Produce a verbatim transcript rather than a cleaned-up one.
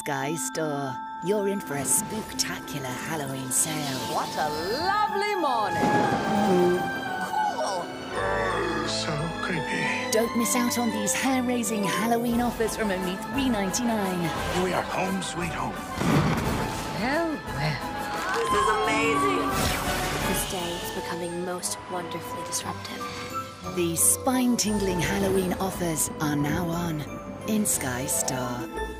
Sky Store. You're in for a spooktacular Halloween sale. What a lovely morning. Cool. So creepy. Don't miss out on these hair-raising Halloween offers from only three ninety-nine. Here we are, home sweet home. Well, well. This is amazing. This day is becoming most wonderfully disruptive. These spine-tingling Halloween offers are now on in Sky Store.